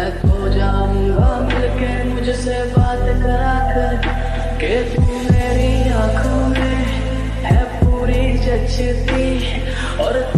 मैं खो जाऊंगा मिलके मुझसे बात करा कर, के तू मेरी आंखों में है पूरी जचती और